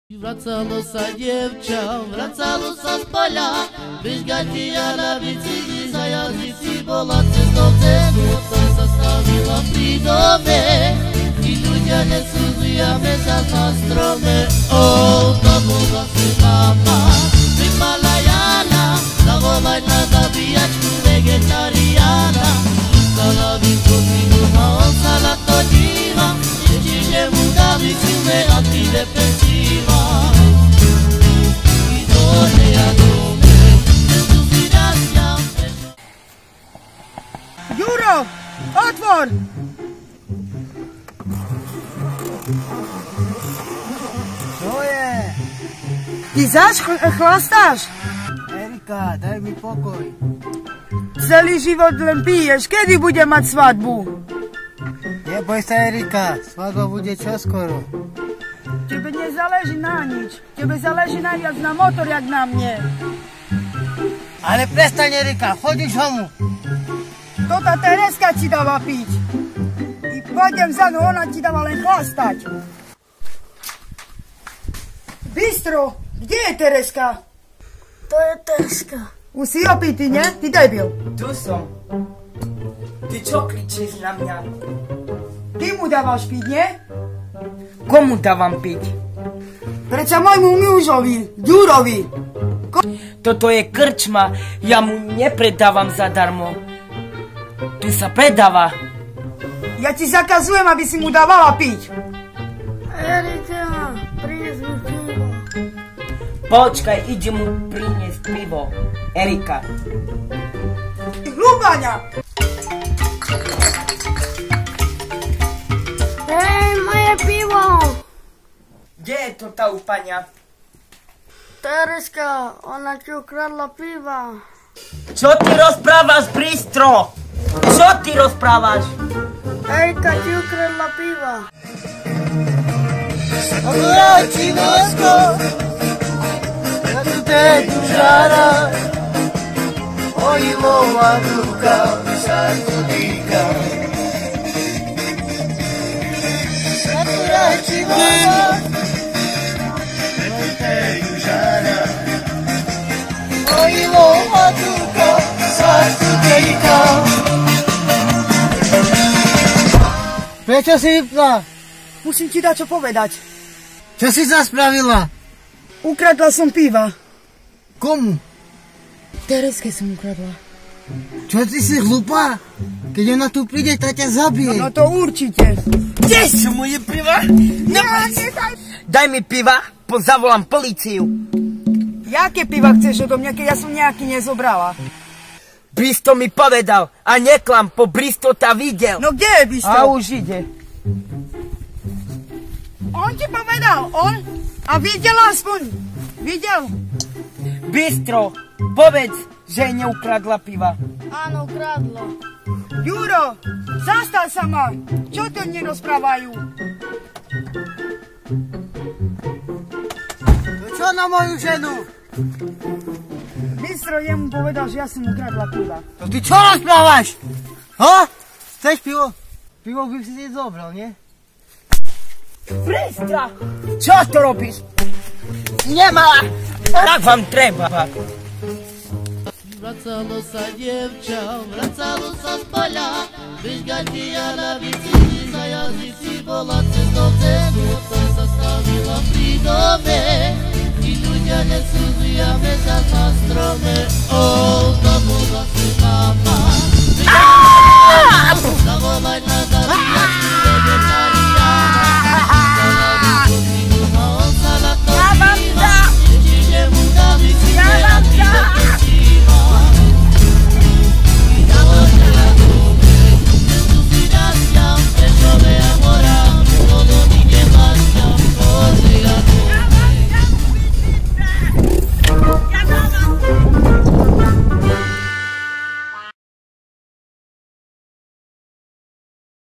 Wracało sa dziewczę, wracało sa z pola, Wyżgaci arabicy, za jazdycy, Polacy zdobce, Chłopca zastawiła przy domie, I ludzie nie słuchujemy za na stromie. O, to była mama, Malajana, zawołaj na zabijaczku wegetariana, Ustala wikopiła, on salat to dziwa, Jeśli nie uda wyciągnę antidepresiva. Juro, otvor! Co je? Ty zaś chlastáš? Erika, daj mi pokoj. Celý život len piješ, kedy bude mať svadbu? Neboj sa, Erika, svadba bude čoskoro. Tebe nezáleží na nič. Tebe záleží najviac na motor, jak na mne. Ale prestaň, Erika, chodíš homu. Tota Tereska ti dáva piť. I pôjdem za mnou, ona ti dáva len chlastať. Bystro, kde je Tereska? To je Tereska. Už si opitý, ne? Ty debil. Tu som. Ty čo kričíš na mňa? Ty mu dávaš piť, ne? Komu dávam piť? Prečo môjmu mužovi, Ďurovi. Toto je krčma, ja mu nepredávam zadarmo. Tu sa predáva. Ja ti zakazujem, aby si mu dávala piť. Erika, prinies mi pivo. Počkaj, idem mu priniesť pivo. Erika. Ty hlúbaňa! Hej, moje pivo! Kde je to tá upania? Tereska, ona ti ukradla piva. Čo ty rozprávaš, Bystro? Čo ty rozprávaš? Erika ti ukradla piva. Vráti nosko, ja tu tedu žara, ojivova ruka, sa tu dýka. Vráti nosko, ja tu tedu žara, ojivova ruka, sa tu dýka. Prečo si vypla? Musím ti dať čo povedať. Čo si zaspravila? Ukradla som piva. Komu? Tereske som ukradla. Čo ty si hlupá? Keď ona tu príde, tá ťa zabije. No to určite. Kde sú moje piva? Daj mi piva, zavolám políciu. Jaké piva chceš odo mňa, keď ja som nejaký nezobrala? Bystro mi povedal a neklam, po Bystro ťa videl. No kde je Bystro? A už ide. On ti povedal, on? A videl aspoň? Videl? Bystro, povedz, že neukradla piva. Áno, ukradla. Juro, zastav sa ma. Čo to nerozprávajú? No čo na moju ženu? Bystro jemu povedal, že ja som ukradla piva. No ty čo rozprávaš? Ha? Chceš pivo? Pivo by si zobral, nie? Bystra, čo to robíš? Nemala, tak vám treba. Wracało sa dziewczę, wracało sa z pola, Wyżgaci arabicy, za jazdycy, Polacy zdobce, Chłopca zastawiła przy domie, I ludzie nie słuchujemy za na stromie.